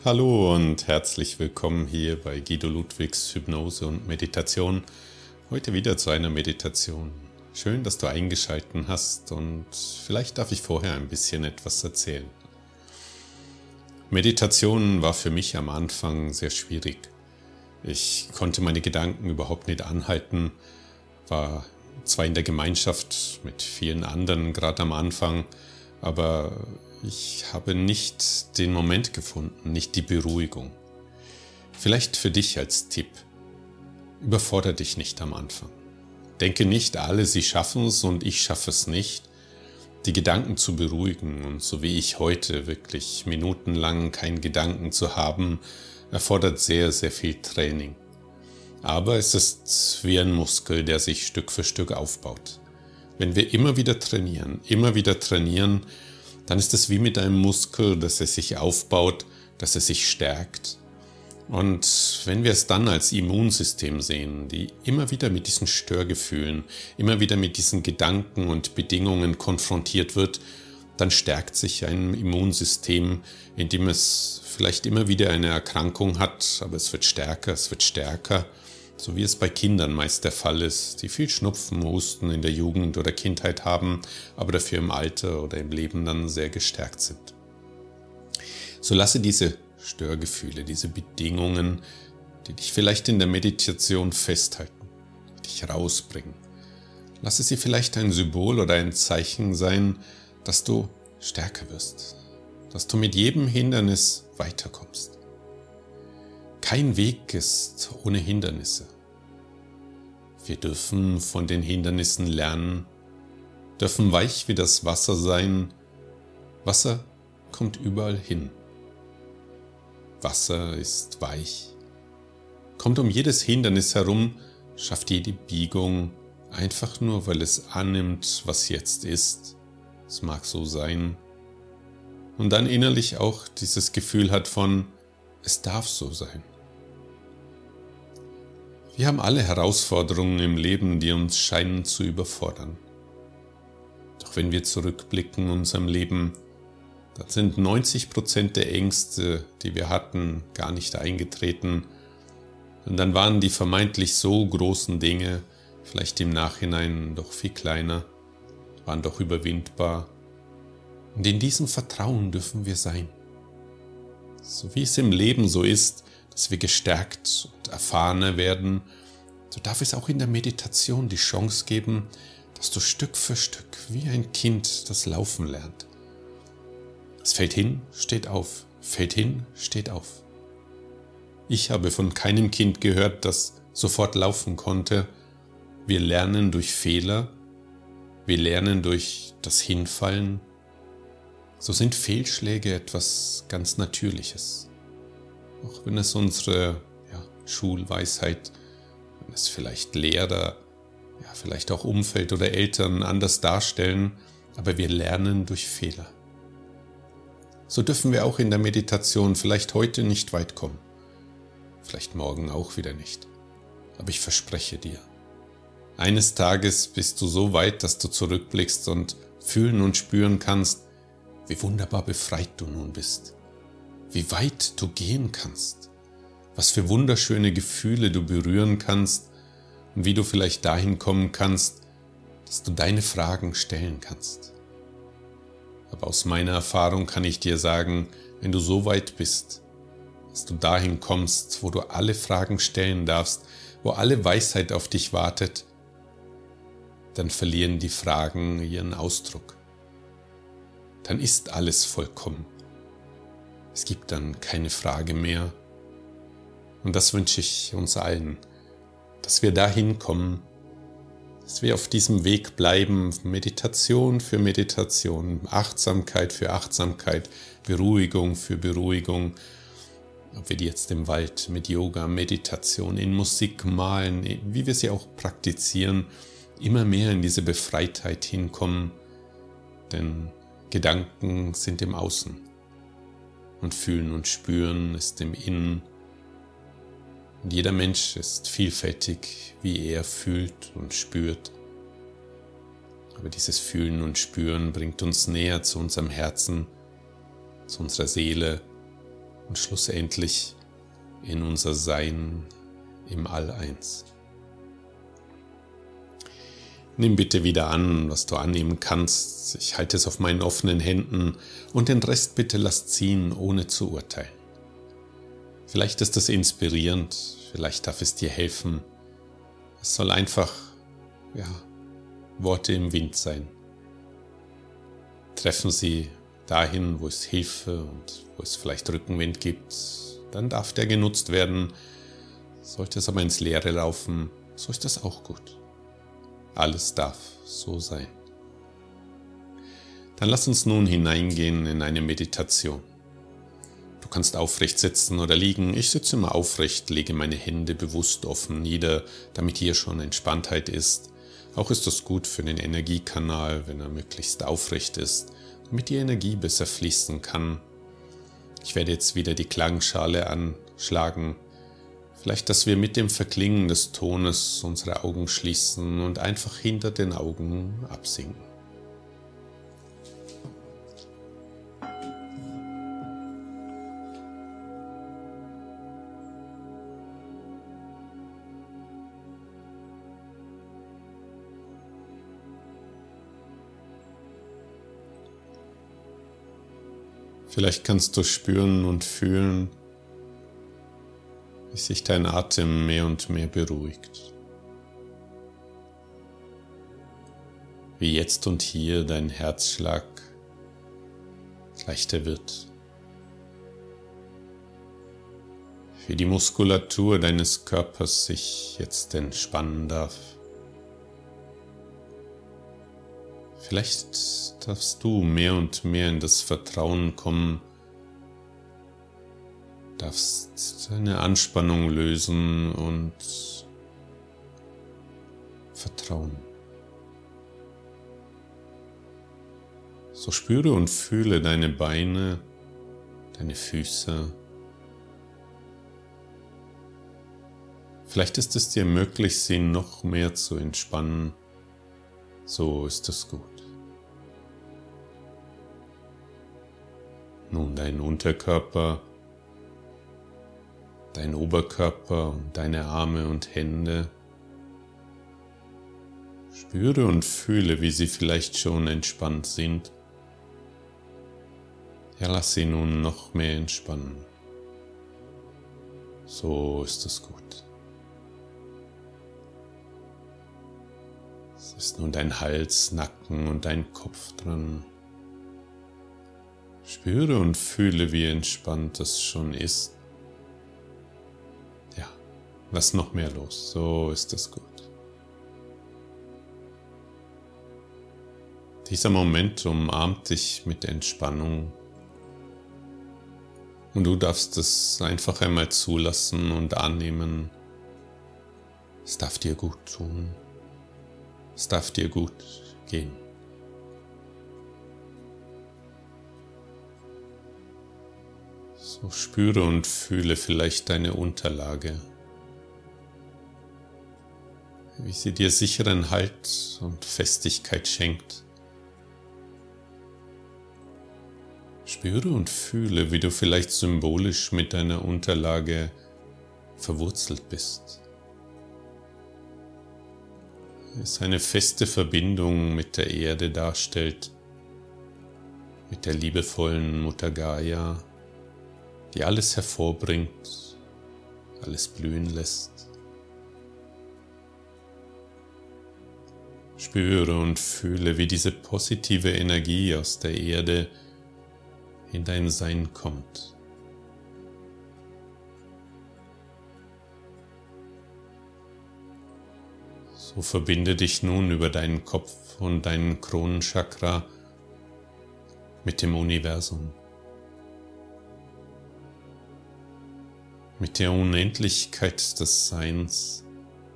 Hallo und herzlich willkommen hier bei Guido Ludwigs Hypnose und Meditation. Heute wieder zu einer Meditation. Schön, dass du eingeschaltet hast und vielleicht darf ich vorher ein bisschen etwas erzählen. Meditation war für mich am Anfang sehr schwierig. Ich konnte meine Gedanken überhaupt nicht anhalten, war zwar in der Gemeinschaft mit vielen anderen gerade am Anfang, aber ich habe nicht den Moment gefunden, nicht die Beruhigung. Vielleicht für dich als Tipp: Überfordere dich nicht am Anfang. Denke nicht, alle sie schaffen es und ich schaffe es nicht. Die Gedanken zu beruhigen und so wie ich heute wirklich minutenlang keinen Gedanken zu haben, erfordert sehr, sehr viel Training. Aber es ist wie ein Muskel, der sich Stück für Stück aufbaut. Wenn wir immer wieder trainieren, dann ist es wie mit einem Muskel, dass er sich aufbaut, dass er sich stärkt. Und wenn wir es dann als Immunsystem sehen, die immer wieder mit diesen Störgefühlen, immer wieder mit diesen Gedanken und Bedingungen konfrontiert wird, dann stärkt sich ein Immunsystem, indem es vielleicht immer wieder eine Erkrankung hat, aber es wird stärker, so wie es bei Kindern meist der Fall ist, die viel Schnupfen, Husten in der Jugend oder Kindheit haben, aber dafür im Alter oder im Leben dann sehr gestärkt sind. So lasse diese Störgefühle, diese Bedingungen, die dich vielleicht in der Meditation festhalten, dich rausbringen. Lasse sie vielleicht ein Symbol oder ein Zeichen sein, dass du stärker wirst, dass du mit jedem Hindernis weiterkommst. Kein Weg ist ohne Hindernisse. Wir dürfen von den Hindernissen lernen, dürfen weich wie das Wasser sein. Wasser kommt überall hin. Wasser ist weich, kommt um jedes Hindernis herum, schafft jede Biegung, einfach nur, weil es annimmt, was jetzt ist. Es mag so sein. Und dann innerlich auch dieses Gefühl hat von, es darf so sein. Wir haben alle Herausforderungen im Leben, die uns scheinen zu überfordern. Doch wenn wir zurückblicken in unserem Leben, dann sind 90% der Ängste, die wir hatten, gar nicht eingetreten. Und dann waren die vermeintlich so großen Dinge, vielleicht im Nachhinein doch viel kleiner, waren doch überwindbar. Und in diesem Vertrauen dürfen wir sein. So wie es im Leben so ist, dass wir gestärkt und erfahrener werden, so darf es auch in der Meditation die Chance geben, dass du Stück für Stück wie ein Kind das Laufen lernt. Es fällt hin, steht auf, fällt hin, steht auf. Ich habe von keinem Kind gehört, das sofort laufen konnte. Wir lernen durch Fehler, wir lernen durch das Hinfallen. So sind Fehlschläge etwas ganz Natürliches. Auch wenn es unsere Schulweisheit, wenn es vielleicht Lehrer, vielleicht auch Umfeld oder Eltern anders darstellen, aber wir lernen durch Fehler. So dürfen wir auch in der Meditation vielleicht heute nicht weit kommen, vielleicht morgen auch wieder nicht. Aber ich verspreche dir, eines Tages bist du so weit, dass du zurückblickst und fühlen und spüren kannst, wie wunderbar befreit du nun bist. Wie weit du gehen kannst, was für wunderschöne Gefühle du berühren kannst und wie du vielleicht dahin kommen kannst, dass du deine Fragen stellen kannst. Aber aus meiner Erfahrung kann ich dir sagen, wenn du so weit bist, dass du dahin kommst, wo du alle Fragen stellen darfst, wo alle Weisheit auf dich wartet, dann verlieren die Fragen ihren Ausdruck. Dann ist alles vollkommen. Es gibt dann keine Frage mehr. Und das wünsche ich uns allen, dass wir dahin kommen, dass wir auf diesem Weg bleiben, Meditation für Meditation, Achtsamkeit für Achtsamkeit, Beruhigung für Beruhigung. Ob wir die jetzt im Wald mit Yoga, Meditation, in Musik, Malen, wie wir sie auch praktizieren, immer mehr in diese Befreitheit hinkommen, denn Gedanken sind im Außen. Und Fühlen und Spüren ist im Innen. Und jeder Mensch ist vielfältig, wie er fühlt und spürt. Aber dieses Fühlen und Spüren bringt uns näher zu unserem Herzen, zu unserer Seele, und schlussendlich in unser Sein im All-Eins. Nimm bitte wieder an, was du annehmen kannst. Ich halte es auf meinen offenen Händen und den Rest bitte lass ziehen, ohne zu urteilen. Vielleicht ist es inspirierend, vielleicht darf es dir helfen. Es soll einfach, Worte im Wind sein. Treffen sie dahin, wo es Hilfe und wo es vielleicht Rückenwind gibt, dann darf der genutzt werden. Sollte es aber ins Leere laufen, so ist das auch gut. Alles darf so sein. Dann lass uns nun hineingehen in eine Meditation. Du kannst aufrecht sitzen oder liegen. Ich sitze immer aufrecht, lege meine Hände bewusst offen nieder, damit hier schon Entspanntheit ist. Auch ist das gut für den Energiekanal, wenn er möglichst aufrecht ist, damit die Energie besser fließen kann. Ich werde jetzt wieder die Klangschale anschlagen. Vielleicht, dass wir mit dem Verklingen des Tones unsere Augen schließen und einfach hinter den Augen absinken. Vielleicht kannst du spüren und fühlen, wie sich dein Atem mehr und mehr beruhigt. Wie jetzt und hier dein Herzschlag leichter wird. Wie die Muskulatur deines Körpers sich jetzt entspannen darf. Vielleicht darfst du mehr und mehr in das Vertrauen kommen, darfst deine Anspannung lösen und vertrauen. So spüre und fühle deine Beine, deine Füße. Vielleicht ist es dir möglich, sie noch mehr zu entspannen. So ist es gut. Nun dein Unterkörper, dein Oberkörper und deine Arme und Hände. Spüre und fühle, wie sie vielleicht schon entspannt sind. Ja, lass sie nun noch mehr entspannen. So ist es gut. Es ist nun dein Hals, Nacken und dein Kopf dran. Spüre und fühle, wie entspannt es schon ist. Ja, lass noch mehr los, so ist es gut. Dieser Moment umarmt dich mit Entspannung und du darfst es einfach einmal zulassen und annehmen. Es darf dir gut tun, es darf dir gut gehen. So spüre und fühle vielleicht deine Unterlage, wie sie dir sicheren Halt und Festigkeit schenkt. Spüre und fühle, wie du vielleicht symbolisch mit deiner Unterlage verwurzelt bist. Es eine feste Verbindung mit der Erde darstellt, mit der liebevollen Mutter Gaia, die alles hervorbringt, alles blühen lässt. Spüre und fühle, wie diese positive Energie aus der Erde in dein Sein kommt. So verbinde dich nun über deinen Kopf und deinen Kronenchakra mit dem Universum, mit der Unendlichkeit des Seins.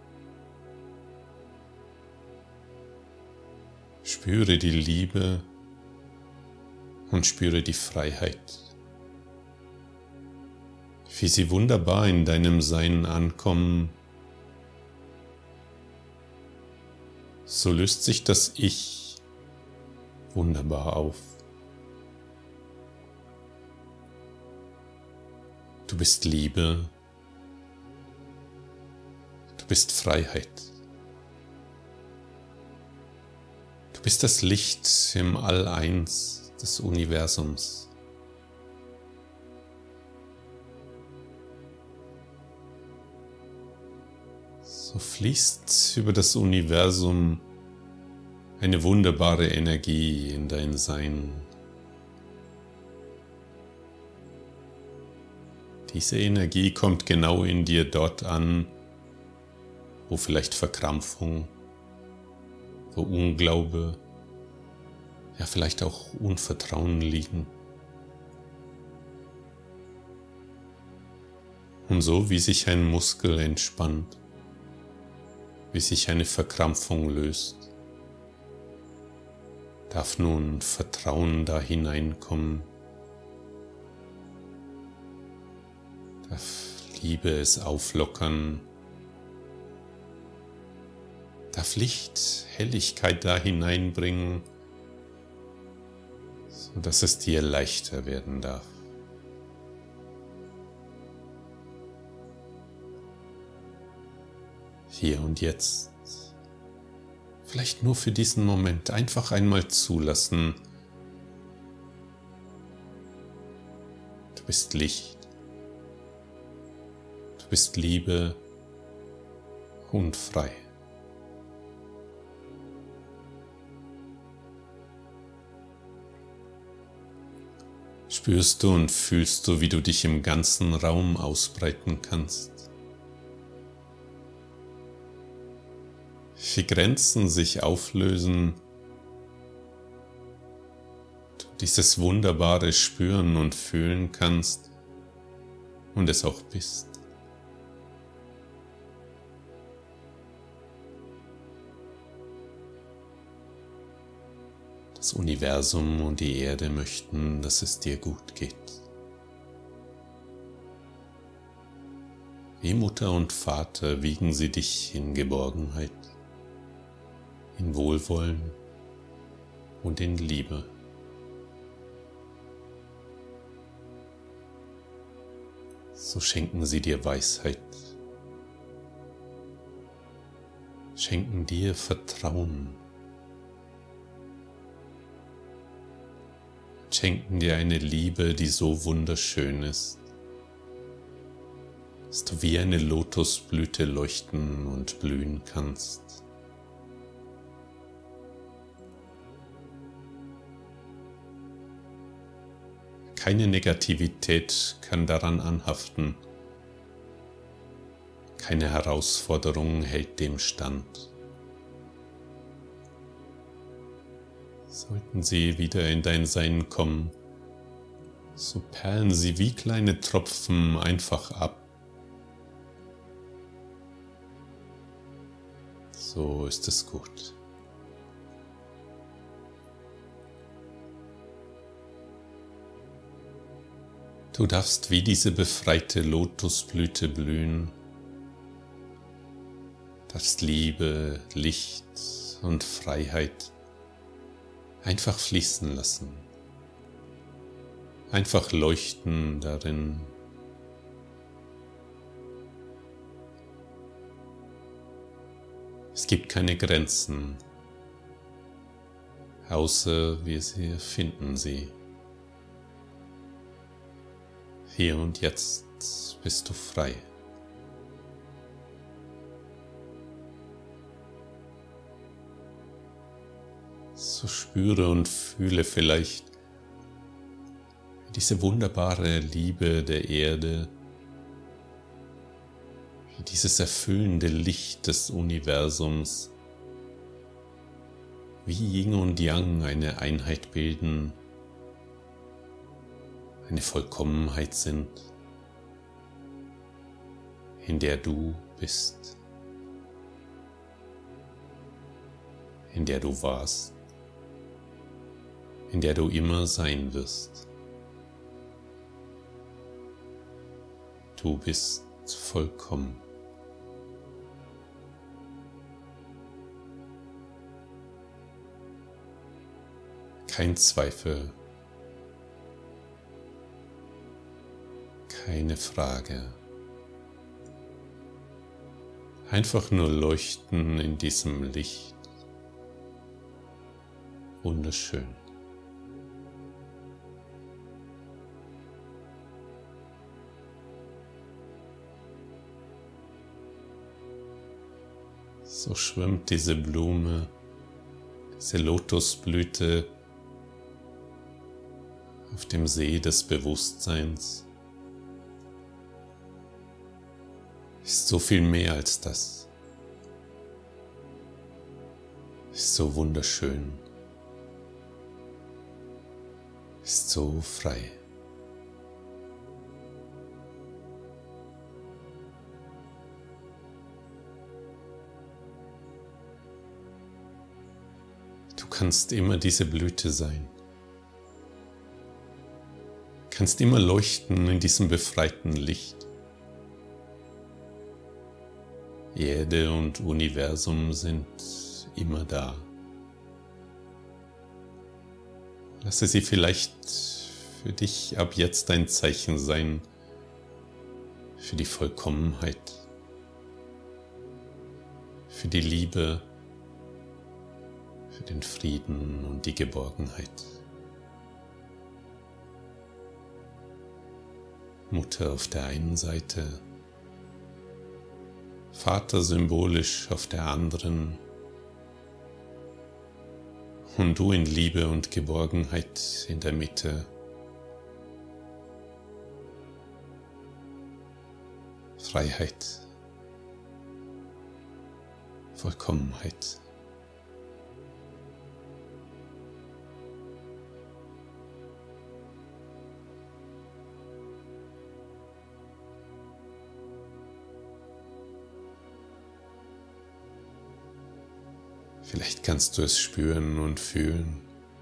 Spüre die Liebe und spüre die Freiheit, wie sie wunderbar in deinem Sein ankommen. So löst sich das Ich wunderbar auf. Du bist Liebe. Du bist Freiheit. Du bist das Licht im All-Eins des Universums. So fließt über das Universum eine wunderbare Energie in dein Sein. Diese Energie kommt genau in dir dort an, wo vielleicht Verkrampfung, wo Unglaube, ja vielleicht auch Unvertrauen liegen. Und so wie sich ein Muskel entspannt, wie sich eine Verkrampfung löst, darf nun Vertrauen da hineinkommen, darf Liebe es auflockern, darf Licht, Helligkeit da hineinbringen, sodass es dir leichter werden darf. Hier und jetzt, vielleicht nur für diesen Moment, einfach einmal zulassen. Du bist Licht, du bist Liebe und frei. Spürst du und fühlst du, wie du dich im ganzen Raum ausbreiten kannst? Wie Grenzen sich auflösen, du dieses Wunderbare spüren und fühlen kannst und es auch bist. Das Universum und die Erde möchten, dass es dir gut geht. Wie Mutter und Vater wiegen sie dich in Geborgenheit, in Wohlwollen und in Liebe. So schenken sie dir Weisheit, schenken dir Vertrauen, schenken dir eine Liebe, die so wunderschön ist, dass du wie eine Lotusblüte leuchten und blühen kannst. Keine Negativität kann daran anhaften, keine Herausforderung hält dem stand. Sollten sie wieder in dein Sein kommen, so perlen sie wie kleine Tropfen einfach ab. So ist es gut. Du darfst wie diese befreite Lotusblüte blühen, darfst Liebe, Licht und Freiheit einfach fließen lassen, einfach leuchten darin. Es gibt keine Grenzen, außer wir finden sie. Hier und jetzt bist du frei. So spüre und fühle vielleicht diese wunderbare Liebe der Erde, wie dieses erfüllende Licht des Universums, wie Yin und Yang eine Einheit bilden, eine Vollkommenheit sind, in der du bist, in der du warst, in der du immer sein wirst. Du bist vollkommen. Kein Zweifel, Keine Frage. Einfach nur leuchten in diesem Licht. Wunderschön. So schwimmt diese Blume, diese Lotusblüte auf dem See des Bewusstseins. Ist so viel mehr als das. Ist so wunderschön. Ist so frei. Du kannst immer diese Blüte sein. Du kannst immer leuchten in diesem befreiten Licht. Erde und Universum sind immer da. Lasse sie vielleicht für dich ab jetzt ein Zeichen sein für die Vollkommenheit, für die Liebe, für den Frieden und die Geborgenheit. Mutter auf der einen Seite, Vater symbolisch auf der anderen und du in Liebe und Geborgenheit in der Mitte. Freiheit, Vollkommenheit. Vielleicht kannst du es spüren und fühlen,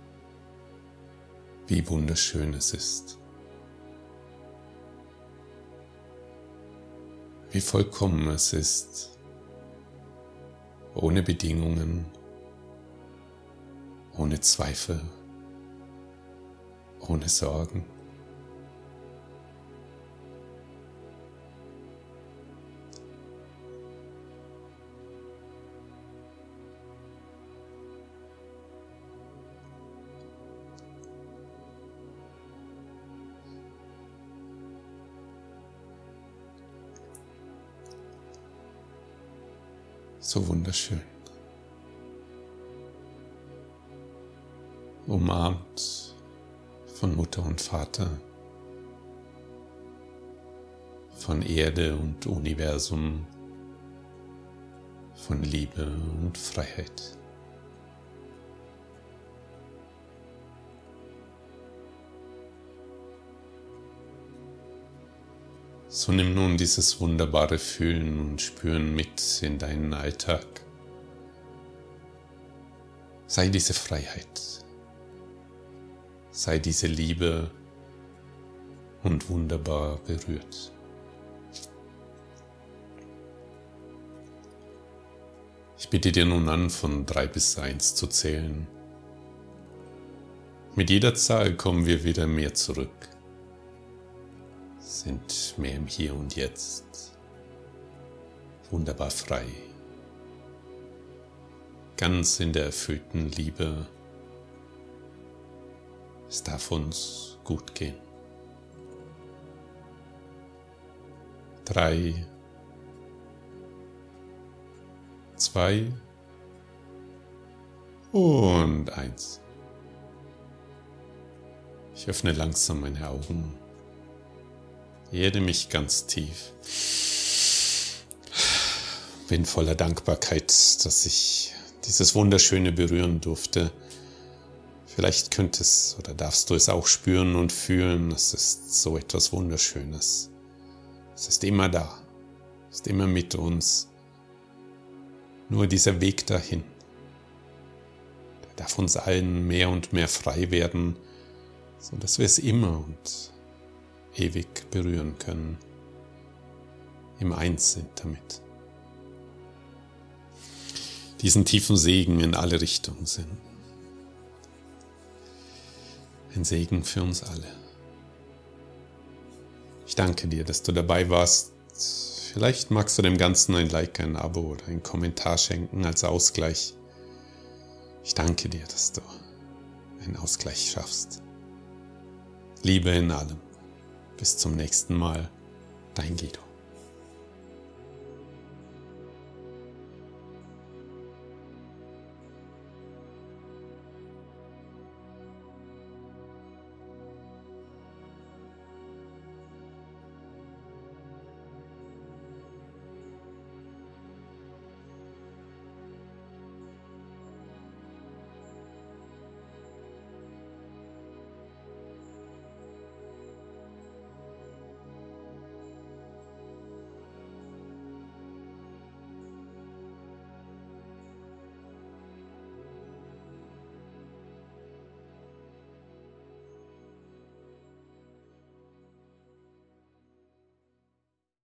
wie wunderschön es ist, wie vollkommen es ist, ohne Bedingungen, ohne Zweifel, ohne Sorgen. So wunderschön. Umarmt von Mutter und Vater, von Erde und Universum, von Liebe und Freiheit. So nimm nun dieses wunderbare Fühlen und Spüren mit in deinen Alltag. Sei diese Freiheit, sei diese Liebe und wunderbar berührt. Ich bitte dir nun an, von 3 bis 1 zu zählen. Mit jeder Zahl kommen wir wieder mehr zurück. Sind mehr im Hier und Jetzt, wunderbar frei, ganz in der erfüllten Liebe. Es darf uns gut gehen. 3, 2 und 1. Ich öffne langsam meine Augen. Erde mich ganz tief. Bin voller Dankbarkeit, dass ich dieses Wunderschöne berühren durfte. Vielleicht könntest oder darfst du es auch spüren und fühlen. Es ist so etwas Wunderschönes. Es ist immer da. Es ist immer mit uns. Nur dieser Weg dahin, der darf uns allen mehr und mehr frei werden, sodass wir es immer und ewig berühren können, im Eins sind damit. Diesen tiefen Segen in alle Richtungen sind. Ein Segen für uns alle. Ich danke dir, dass du dabei warst. Vielleicht magst du dem Ganzen ein Like, ein Abo oder einen Kommentar schenken als Ausgleich. Ich danke dir, dass du einen Ausgleich schaffst. Liebe in allem. Bis zum nächsten Mal. Dein Guido.